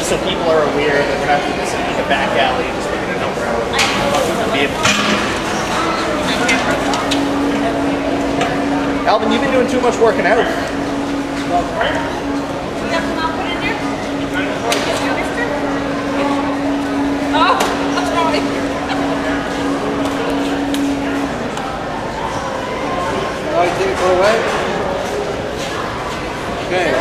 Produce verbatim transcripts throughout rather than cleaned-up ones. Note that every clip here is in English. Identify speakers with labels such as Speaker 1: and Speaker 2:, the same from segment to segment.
Speaker 1: so people are aware that we're not doing this in like a back alley, just making a number out of it. Alvin, you've been doing too much working out.
Speaker 2: Oh, that's right.
Speaker 3: I take it for a way. Okay.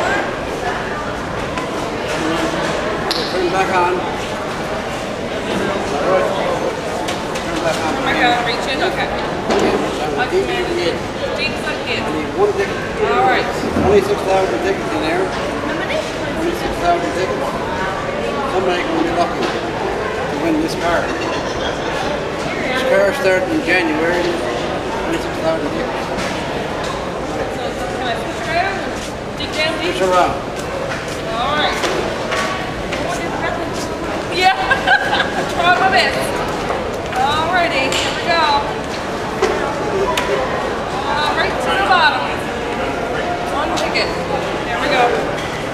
Speaker 3: Turn it back on. Alright. Turn it back on.
Speaker 2: I gotta reach in, okay.
Speaker 3: Okay.
Speaker 2: Jinx again.
Speaker 3: I need one ticket.
Speaker 2: Alright.
Speaker 3: twenty-six thousand tickets in there. twenty-six thousand tickets. Somebody can be lucky to win this car. This car started in January. twenty-six thousand tickets. Push around.
Speaker 2: Alright. Yeah. Try my best. Alrighty, here we go. Uh, right to the bottom. One ticket. There we go.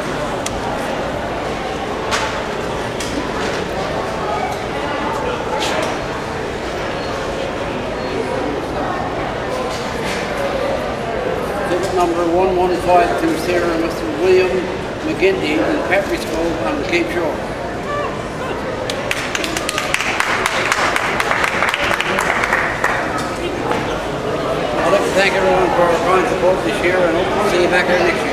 Speaker 3: Ticket number one one five two zero, Mister William McGinty in Pepperidge Cove on the Cape Shore. I'd like to thank everyone for our fine support this year and hope to see you back here next year.